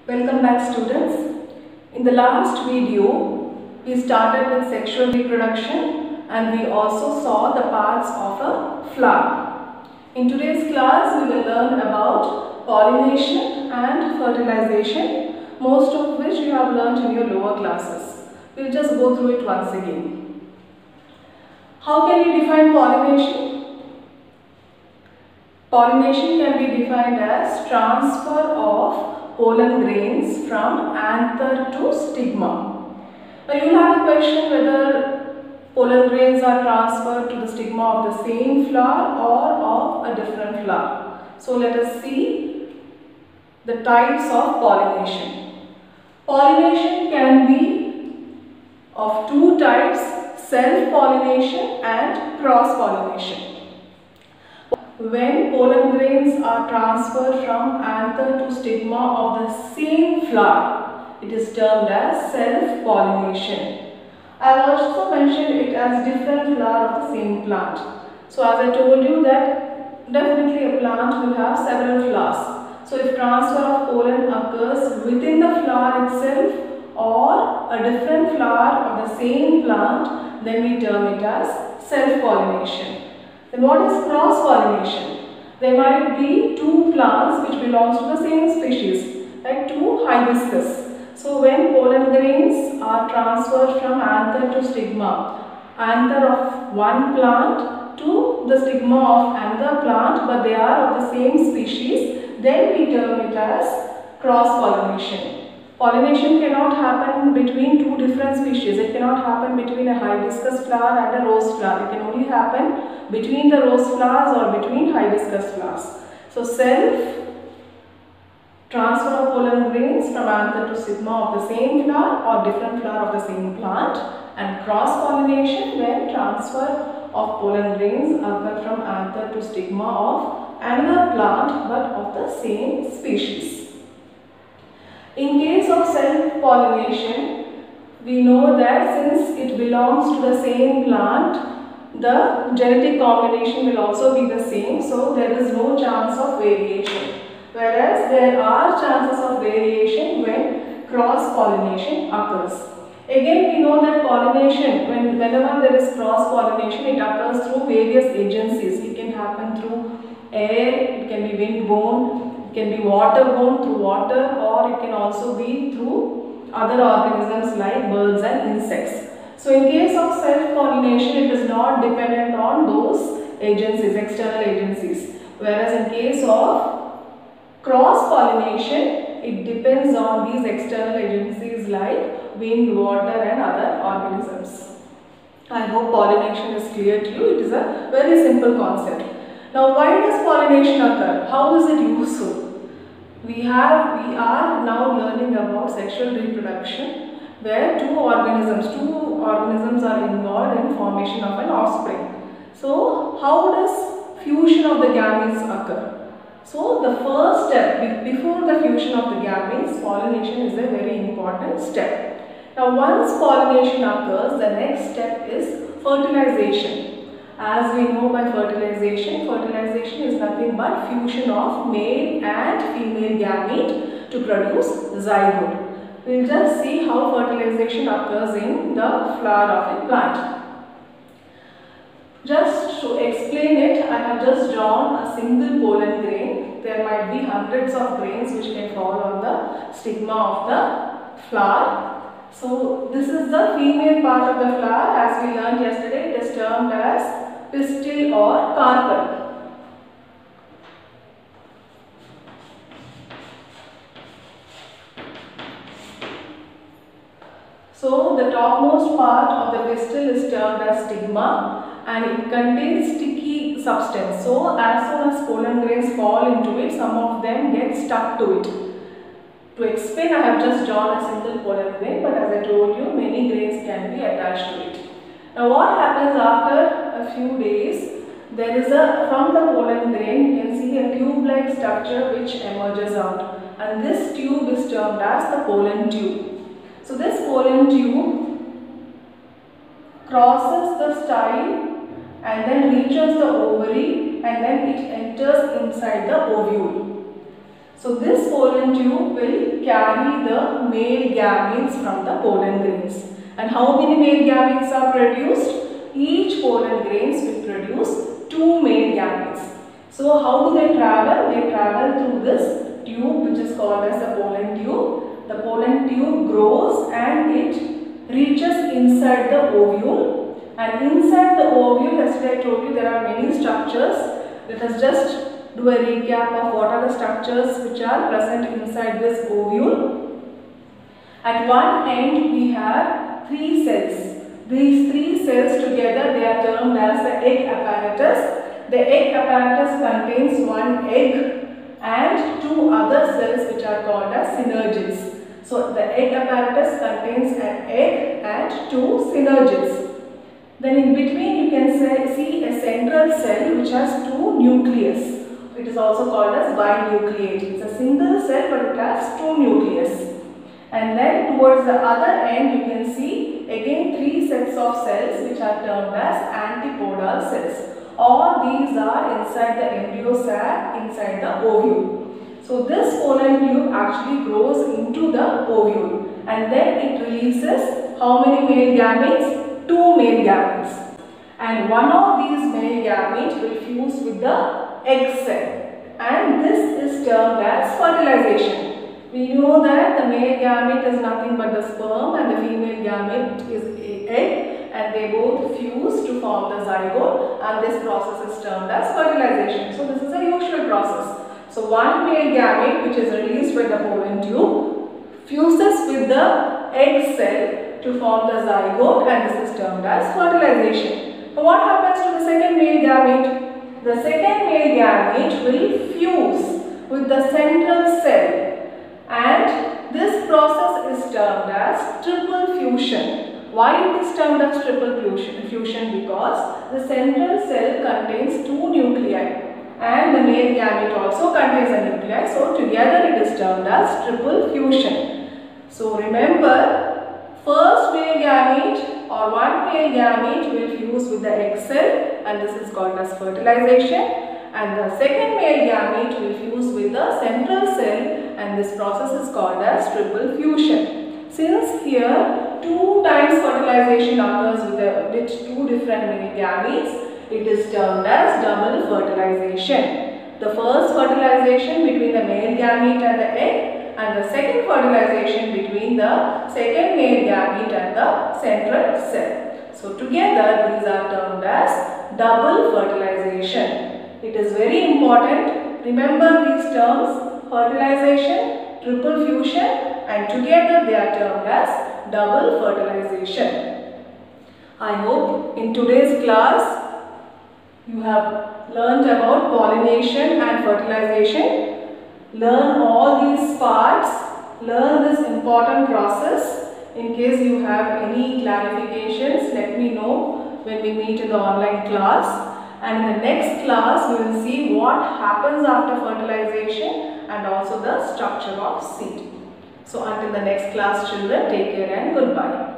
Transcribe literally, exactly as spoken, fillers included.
Welcome back, students. In the last video, we started with sexual reproduction and we also saw the parts of a flower. In today's class, we will learn about pollination and fertilization, most of which you have learned in your lower classes. We will just go through it once again. How can we define pollination? Pollination can be defined as transfer of pollen grains from anther to stigma. Now you will have a question whether pollen grains are transferred to the stigma of the same flower or of a different flower. So let us see the types of pollination. Pollination can be of two types, self-pollination and cross-pollination. When pollen grains are transferred from anther to stigma of the same flower, it is termed as self-pollination. I have also mentioned it as different flower of the same plant. So as I told you that definitely a plant will have several flowers. So if transfer of pollen occurs within the flower itself or a different flower of the same plant, then we term it as self-pollination. Then what is cross-pollination? There might be two plants which belongs to the same species, like two hibiscus. So when pollen grains are transferred from anther to stigma, anther of one plant to the stigma of another plant, but they are of the same species, then we term it as cross-pollination. Pollination cannot happen between two different species. It cannot happen between a hibiscus flower and a rose flower. It can only happen between the rose flowers or between hibiscus flowers. So self transfer of pollen grains from anther to stigma of the same flower or different flower of the same plant, and cross-pollination when transfer of pollen grains occur from anther to stigma of another plant but of the same species. In case of self-pollination, we know that since it belongs to the same plant, the genetic combination will also be the same, so there is no chance of variation. Whereas there are chances of variation when cross-pollination occurs. Again, we know that pollination, when, whenever there is cross-pollination, it occurs through various agencies. It can happen through air, it can be wind-borne, it can be water-borne through water, or it can also be through other organisms like birds and insects. So in case of self-pollination, it is not dependent on those agencies, external agencies. Whereas in case of cross-pollination, it depends on these external agencies like wind, water and other organisms. I hope pollination is clear to you. It is a very simple concept. Now, why does pollination occur? How is it useful? We have, we are now learning about sexual reproduction, where two organisms, two organisms are involved in formation of an offspring. So, how does fusion of the gametes occur? So, the first step, before the fusion of the gametes, pollination is a very important step. Now, once pollination occurs, the next step is fertilization. As we know by fertilization, fertilization is nothing but fusion of male and female gamete to produce zygote. We will just see how fertilization occurs in the flower of a plant. Just to explain it, I have just drawn a single pollen grain. There might be hundreds of grains which can fall on the stigma of the flower. So this is the female part of the flower. As we learned yesterday, it is termed as pistil or carpel. So the topmost part of the pistil is termed as stigma and it contains sticky substance. So as soon as pollen grains fall into it, some of them get stuck to it. To explain, I have just drawn a single pollen grain, but as I told you, many grains can be attached to it. Now what happens after a few days, there is a, from the pollen grain, you can see a tube-like structure which emerges out, and this tube is termed as the pollen tube. So this pollen tube crosses the style and then reaches the ovary and then it enters inside the ovule. So this pollen tube will carry the male gametes from the pollen grains. And how many male gametes are produced? Each pollen grains will produce two male gametes. So how do they travel? They travel through this tube which is called as the pollen tube. The pollen tube grows and it reaches inside the ovule. And inside the ovule, as I told you, there are many structures. Let us just do a recap of what are the structures which are present inside this ovule. At one end we have three cells. These three cells together, they are termed as the egg apparatus. The egg apparatus contains one egg and two other cells which are called as synergids. So the egg apparatus contains an egg and two synergids. Then in between you can say, see a central cell which has two nucleus. It is also called as binucleate. It's a single cell but it has two nucleus. And then towards the other end you can see again three sets of cells which are termed as antipodal cells. All these are inside the embryo sac, inside the ovule. So this pollen tube actually grows into the ovule and then it releases how many male gametes? Two male gametes. And one of these male gametes will fuse with the egg cell, and this is termed as fertilization. We know that the male gamete is nothing but the sperm and the female gamete is an egg, and they both fuse to form the zygote, and this process is termed as fertilization. So this is a usual process. So one male gamete which is released by the pollen tube fuses with the egg cell to form the zygote, and this is termed as fertilization. So what happens to the second male gamete? The second male gamete will fuse with the central cell, and this process is termed as triple fusion. Why it is termed as triple fusion? Fusion because the central cell contains two nuclei and the male gamete also contains a nuclei. So together it is termed as triple fusion. So remember, first male gamete or one male gamete will fuse with the egg cell, and this is called as fertilization, and the second male gamete will fuse with the central cell, and this process is called as triple fusion. Since here two times fertilization occurs with, the, with two different male gametes, it is termed as double fertilization. The first fertilization between the male gamete and the egg, and the second fertilization between the second male gamete and the central cell. So together these are termed as double fertilization. It is very important. Remember these terms: fertilization, triple fusion, and together they are termed as double fertilization. I hope in today's class you have learnt about pollination and fertilization. Learn all these parts, learn this important process. In case you have any clarifications, let me know when we meet in the online class. And in the next class, we will see what happens after fertilization and also the structure of seed. So until the next class, children, take care and goodbye.